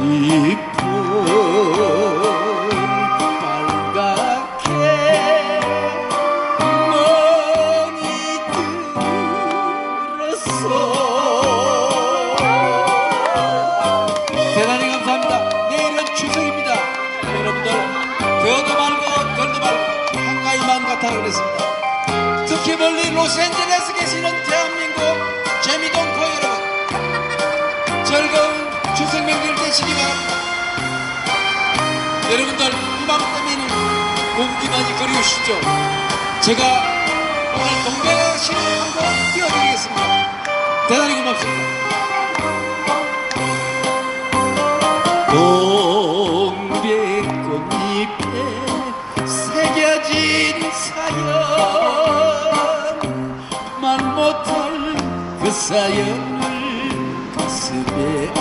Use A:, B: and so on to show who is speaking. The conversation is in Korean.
A: 빨갛게 멍이 들었어. 대단히 감사합니다. 내일은 추석입니다. 여러분들 더도 말고 덜도 말고 한가위만 같아 그랬습니다. 특히 멀리 로스앤젤레스 계시는 대한민국 재미동포 여러분, 즐거운 추석 명절 되시기 바랍니다. 여러분들 이맘때면은 공기만이 그리우시죠? 제가 오늘 동백신을 한곡 띄워드리겠습니다. 대단히 고맙습니다. 동백꽃잎에 새겨진 사연, 말 못할 그 사연을 가슴에